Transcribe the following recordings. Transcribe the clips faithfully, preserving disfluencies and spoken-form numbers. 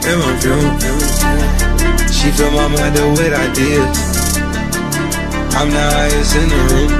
in my room. She fill my mind up with ideas. I'm the highest in the room.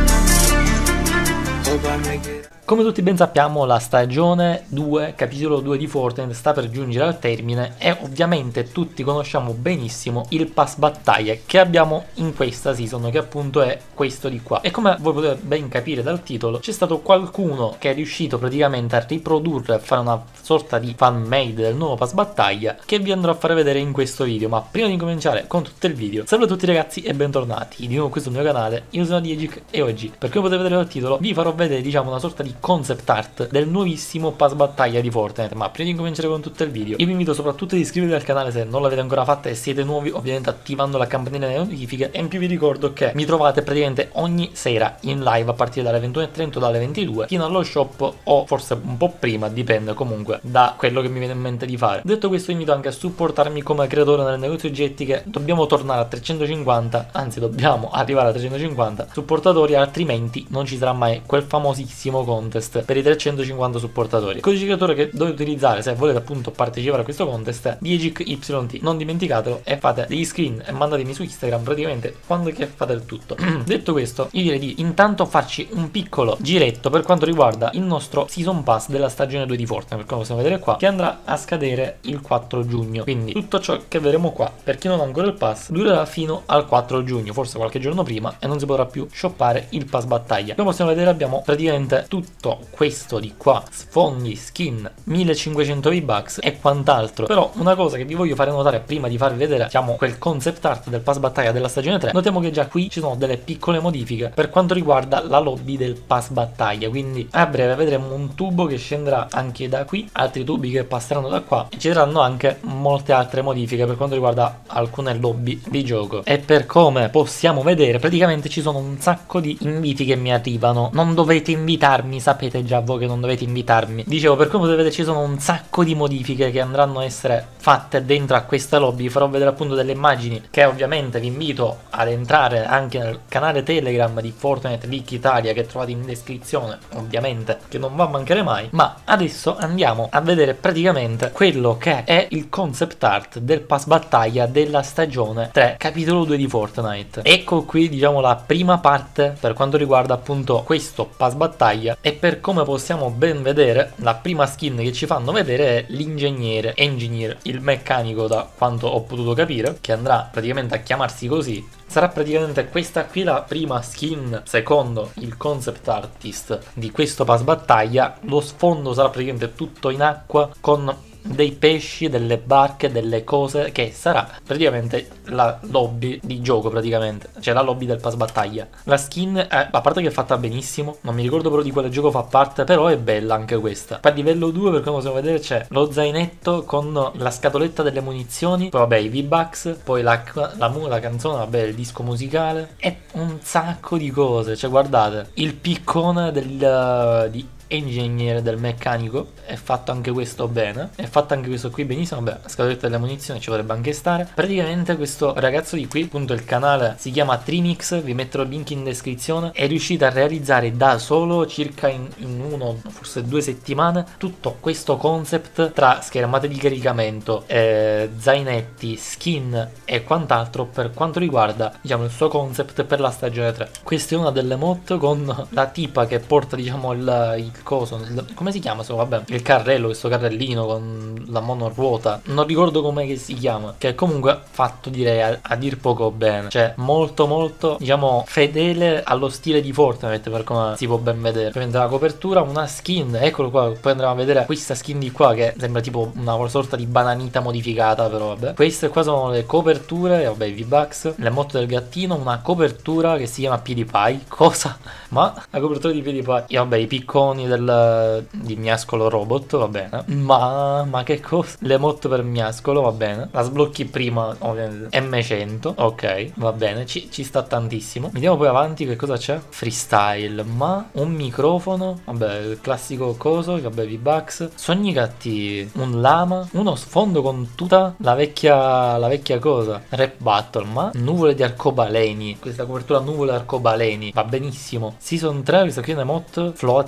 Hope I make it. Come tutti ben sappiamo, la stagione due, capitolo due di Fortnite sta per giungere al termine e ovviamente tutti conosciamo benissimo il pass battaglia che abbiamo in questa season, che appunto è questo di qua. E come voi potete ben capire dal titolo, c'è stato qualcuno che è riuscito praticamente a riprodurre, a fare una sorta di fan made del nuovo pass battaglia che vi andrò a fare vedere in questo video. Ma prima di cominciare con tutto il video, salve a tutti ragazzi e bentornati di nuovo qui sul mio canale. Io sono Digic e oggi, per come potete vedere dal titolo, vi farò vedere diciamo una sorta di concept art del nuovissimo pass battaglia di Fortnite. Ma prima di cominciare con tutto il video, io vi invito soprattutto ad iscrivervi al canale se non l'avete ancora fatto e siete nuovi, ovviamente attivando la campanella delle notifiche. E in più vi ricordo che mi trovate praticamente ogni sera in live a partire dalle ventuno e trenta o dalle ventidue fino allo shop, o forse un po' prima, dipende comunque da quello che mi viene in mente di fare. Detto questo, vi invito anche a supportarmi come creatore nel negozio oggetti, che dobbiamo tornare a trecentocinquanta, anzi dobbiamo arrivare a trecentocinquanta supportatori, altrimenti non ci sarà mai quel famosissimo contest per i trecentocinquanta supportatori. Il codice creatore che dovete utilizzare se volete appunto partecipare a questo contest è Digic Y T, non dimenticatelo, e fate degli screen e mandatemi su Instagram praticamente quando che fate il tutto. Detto questo, io direi di intanto farci un piccolo giretto per quanto riguarda il nostro season pass della stagione due di Fortnite, per come possiamo vedere qua, che andrà a scadere il quattro giugno. Quindi tutto ciò che vedremo qua, per chi non ha ancora il pass, durerà fino al quattro giugno, forse qualche giorno prima, e non si potrà più shoppare il pass battaglia. Come possiamo vedere abbiamo praticamente tutto questo di qua, sfondi, skin, millecinquecento V-Bucks e quant'altro. Però una cosa che vi voglio fare notare prima di farvi vedere diciamo quel concept art del pass battaglia della stagione tre, notiamo che già qui ci sono delle piccole modifiche per quanto riguarda la lobby del pass battaglia. Quindi a breve vedremo un tubo che scenderà anche da qui, altri tubi che passeranno da qua, e ci saranno anche molte altre modifiche per quanto riguarda alcune lobby di gioco. E per come possiamo vedere praticamente ci sono un sacco di inviti che mi arrivano. Non dovete invitarmi, sapete già voi che non dovete invitarmi. Dicevo, per come potete vedere ci sono un sacco di modifiche che andranno a essere fatte dentro a questa lobby. Vi farò vedere appunto delle immagini che ovviamente vi invito ad entrare anche nel canale Telegram di Fortnite League Italia, che trovate in descrizione ovviamente, che non va a mancare mai. Ma adesso andiamo a vedere praticamente quello che è il concept art del pass battaglia della stagione tre capitolo due di Fortnite. Ecco qui diciamo la prima parte per quanto riguarda appunto questo pass battaglia, e per come possiamo ben vedere la prima skin che ci fanno vedere è l'ingegnere, engineer, il meccanico da quanto ho potuto capire, che andrà praticamente a chiamarsi così. Sarà praticamente questa qui la prima skin secondo il concept artist di questo pass battaglia. Lo sfondo sarà praticamente tutto in acqua con dei pesci, delle barche, delle cose, che sarà praticamente la lobby di gioco, praticamente, cioè la lobby del pass battaglia. La skin è, a parte che è fatta benissimo, non mi ricordo però di quale gioco fa parte, però è bella anche questa. Poi a livello due, per come possiamo vedere, c'è lo zainetto con la scatoletta delle munizioni, poi vabbè i V-Bucks, poi la, la, la canzone, vabbè il disco musicale e un sacco di cose. Cioè guardate, il piccone del, uh, di engineer, del meccanico, è fatto anche questo bene, è fatto anche questo qui benissimo. Vabbè, la scatoletta delle munizioni ci potrebbe anche stare. Praticamente questo ragazzo di qui, appunto il canale si chiama Trimix, vi metterò il link in descrizione, è riuscito a realizzare da solo circa in, in uno, forse due settimane, tutto questo concept tra schermate di caricamento, eh, zainetti, skin e quant'altro per quanto riguarda diciamo il suo concept per la stagione tre. Questa è una delle mod con la tipa che porta diciamo il, il coso, come si chiama? So, vabbè, il carrello, questo carrellino con la monoruota, non ricordo come si chiama, che è comunque fatto direi a, a dir poco bene, cioè molto molto diciamo fedele allo stile di Fortnite per come si può ben vedere. Prende la copertura, una skin, eccolo qua, poi andremo a vedere questa skin di qua che sembra tipo una sorta di bananita modificata, però vabbè. Queste qua sono le coperture, vabbè i V-Bucks, le moto del gattino, una copertura che si chiama PewDiePie, cosa? Ma la copertura di PewDiePie, e vabbè i picconi del, di Miascolo Robot, va bene, ma, ma che cosa? Le mod per Miascolo, va bene, la sblocchi prima ovviamente, M cento, ok, va bene, ci, ci sta tantissimo. Andiamo poi avanti, che cosa c'è? Freestyle, ma un microfono, vabbè il classico coso, vabbè V-Bucks, sogni cattivi, un lama, uno sfondo con tutta la vecchia, la vecchia cosa, rap battle, ma nuvole di arcobaleni, questa copertura nuvole arcobaleni, va benissimo. Season tre, questa qui è una mod floating,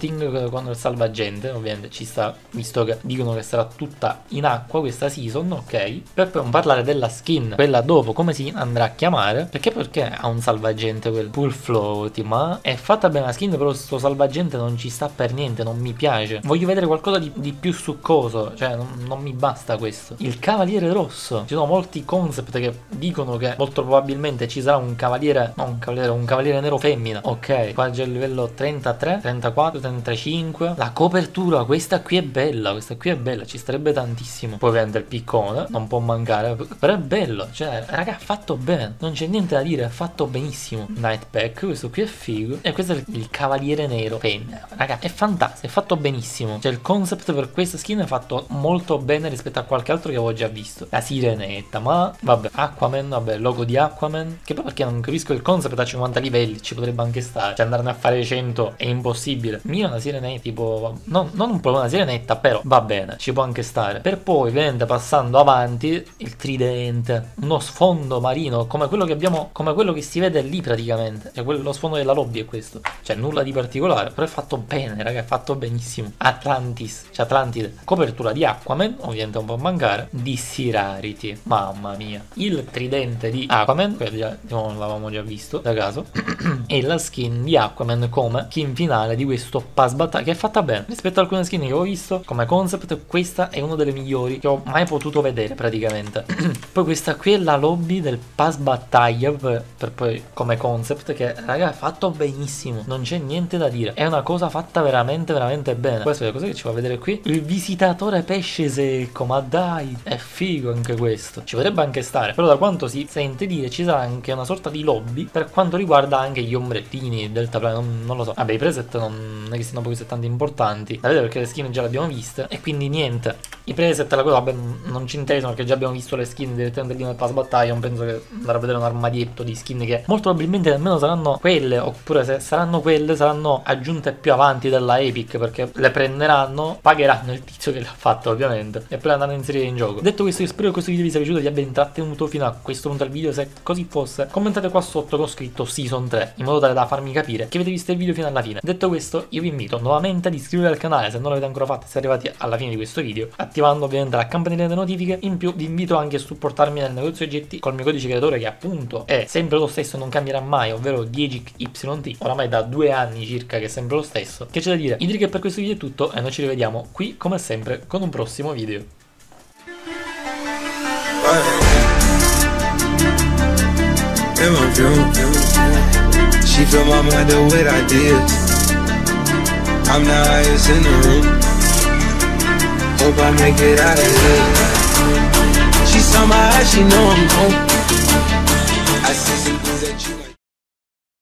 con il salvagente, ovviamente ci sta, visto che dicono che sarà tutta in acqua questa season, ok? Per poi non parlare della skin, quella dopo come si andrà a chiamare, perché perché ha un salvagente quel full float, ma è fatta bene la skin, però sto salvagente non ci sta per niente, non mi piace, voglio vedere qualcosa di, di più succoso, cioè non, non mi basta questo. Il cavaliere rosso, ci sono molti concept che dicono che molto probabilmente ci sarà un cavaliere, no un cavaliere, un cavaliere nero femmina, ok, qua c'è il livello trentatré, trentaquattro, trentacinque, la copertura, questa qui è bella, questa qui è bella, ci starebbe tantissimo, poi ovviamente il piccone, non può mancare, però è bello, cioè raga, fatto bene, non c'è niente da dire, è fatto benissimo. Night Pack, questo qui è figo, e questo è il cavaliere nero femmina, raga, è fantastico, è fatto benissimo, cioè il concept per questa skin è fatto molto bene rispetto a qualche altro che avevo già visto. La sirenetta, ma vabbè, Aquaman, vabbè, il logo di Aquaman, che poi perché non capisco il concept a cinquanta livelli, ci potrebbe anche stare, cioè andarne a fare cento è impossibile. Mia una sirenetta, tipo, non, non un problema una sirenetta, però va bene, ci può anche stare. Per poi, ovviamente, passando avanti, il tridente, uno sfondo marino, come quello che abbiamo, come quello che si vede lì praticamente, cioè quello, lo sfondo della lobby è questo, cioè nulla di particolare, però è fatto bene, raga, è fatto benissimo. Atlantis, cioè Atlantide, copertura di Aquaman, ovviamente non può mancare, di Sirarity, mamma mia, il tridente di Aquaman, che già, non l'avevamo già visto da caso, e la skin di Aquaman come skin finale di questo pass battaglia, che è fatta bene rispetto a alcune skin che ho visto come concept. Questa è una delle migliori che ho mai potuto vedere praticamente. Poi questa qui è la lobby del pass battaglia per, per poi come concept, che raga è fatto benissimo, non c'è niente da dire, è una cosa fatta veramente veramente bene. Questo è cosa che ci fa vedere qui, il visitatore pesce secco, ma dai, è figo anche questo, ci potrebbe anche stare, però da quanto si sente dire ci sarà anche una sorta di lobby per quanto riguarda anche gli ombrettini, deltaplane, non, non lo so, vabbè i preset non è che siano poi così tanto importanti da vedere perché le skin già le abbiamo viste, e quindi niente, i preset la cosa vabbè non ci interessano perché già abbiamo visto le skin direttamente lì nel pass battaglia. Non penso che andrà a vedere un armadietto di skin che molto probabilmente nemmeno saranno quelle, oppure se saranno quelle saranno aggiunte più avanti della Epic, perché le prenderanno, pagheranno il tizio che le ha fatte ovviamente e poi le andranno a inserire in gioco. Detto questo, io spero che questo video vi sia piaciuto e vi abbia intrattenuto fino a questo punto del video. Se così fosse, commentate qua sotto con scritto Season tre, in modo tale da farmi capire che avete visto il video fino alla fine. Detto questo, io vi invito nuovamente ad iscrivervi al canale se non l'avete ancora fatto e siete arrivati alla fine di questo video, attivando ovviamente la campanella delle notifiche. In più vi invito anche a supportarmi nel negozio oggetti col mio codice creatore, che appunto è sempre lo stesso, non cambierà mai, ovvero dieci Y T, oramai da due anni circa che è sempre lo stesso. Che c'è da dire? Io direi che per questo video è tutto e noi ci rivediamo qui come sempre con un prossimo video. She fill my mind up with ideas. I'm the highest in the room. Hope I make it out of here. She saw my eyes, she know I'm home. I see some things that you